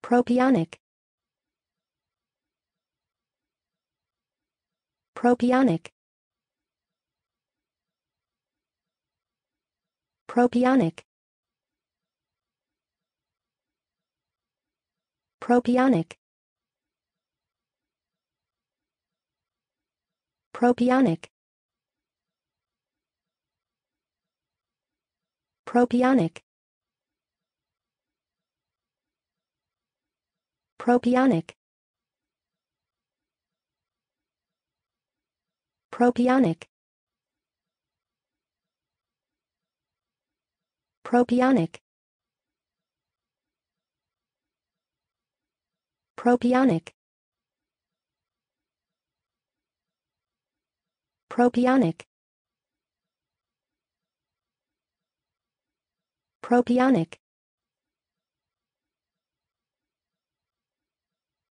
Propionic. Propionic. Propionic. Propionic. Propionic. Propionic. Propionic. Propionic. Propionic. Propionic. Propionic. Propionic.